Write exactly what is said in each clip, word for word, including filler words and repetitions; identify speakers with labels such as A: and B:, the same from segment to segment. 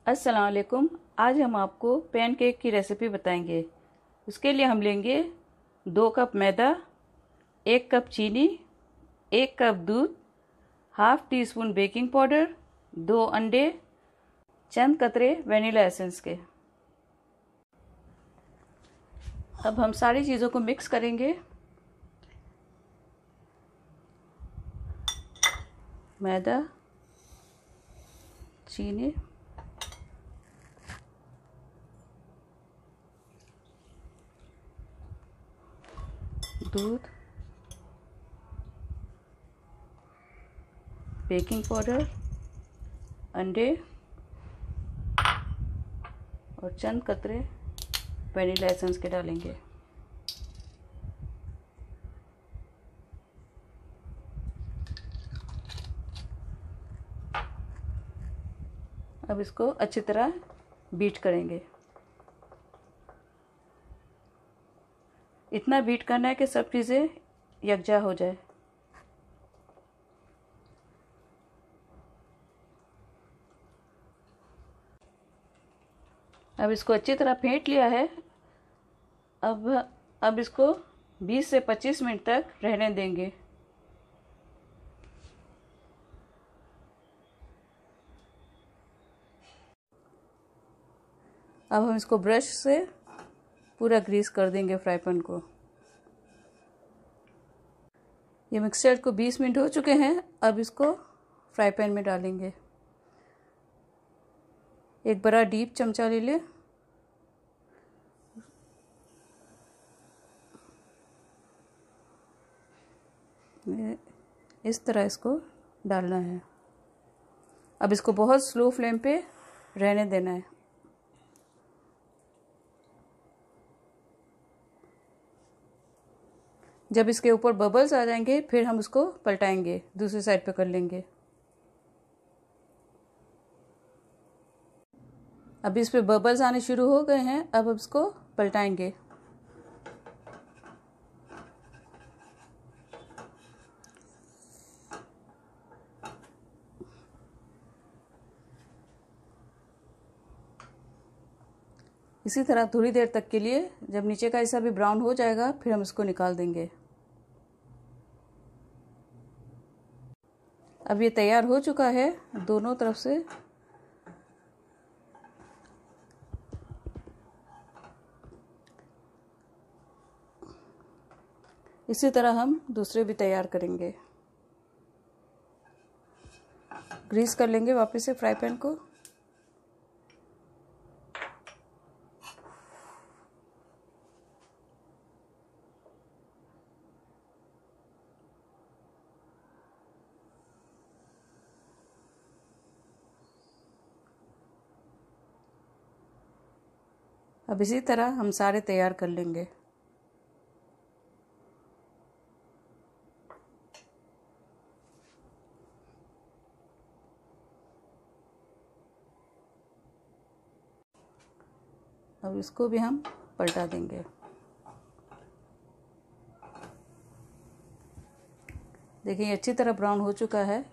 A: अस्सलाम वालेकुम। आज हम आपको पैनकेक की रेसिपी बताएंगे। उसके लिए हम लेंगे दो कप मैदा, एक कप चीनी, एक कप दूध, half teaspoon baking powder, दो अंडे, चंद कतरे वनीला एसेंस के। अब हम सारी चीज़ों को मिक्स करेंगे। मैदा, चीनी, दूध, बेकिंग पाउडर, अंडे और चंद कतरे वनीला एसेंस के डालेंगे। अब इसको अच्छी तरह बीट करेंगे। इतना बीट करना है कि सब चीज़ें यकजा हो जाए। अब इसको अच्छी तरह फेंट लिया है। अब अब इसको बीस से पच्चीस मिनट तक रहने देंगे। अब हम इसको ब्रश से पूरा ग्रीस कर देंगे फ्राई पैन को। ये मिक्सचर को बीस मिनट हो चुके हैं। अब इसको फ्राई पैन में डालेंगे। एक बड़ा डीप चमचा ले ले। इस तरह इसको डालना है। अब इसको बहुत स्लो फ्लेम पे रहने देना है। जब इसके ऊपर बबल्स आ जाएंगे फिर हम उसको पलटाएंगे, दूसरी साइड पे कर लेंगे। अब इस पे बबल्स आने शुरू हो गए हैं। अब अब इसको पलटाएंगे। इसी तरह थोड़ी देर तक के लिए, जब नीचे का हिस्सा भी ब्राउन हो जाएगा फिर हम इसको निकाल देंगे। अब ये तैयार हो चुका है दोनों तरफ से। इसी तरह हम दूसरे भी तैयार करेंगे। ग्रीस कर लेंगे वापस से फ्राई पैन को। अब इसी तरह हम सारे तैयार कर लेंगे। अब इसको भी हम पलटा देंगे। देखिए अच्छी तरह ब्राउन हो चुका है।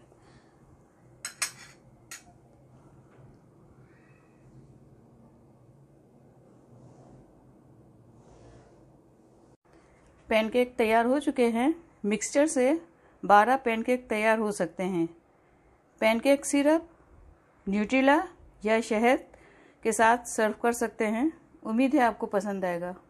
A: पैनकेक तैयार हो चुके हैं। मिक्सचर से बारह पैनकेक तैयार हो सकते हैं। पैनकेक सिरप, न्यूट्रेला या शहद के साथ सर्व कर सकते हैं। उम्मीद है आपको पसंद आएगा।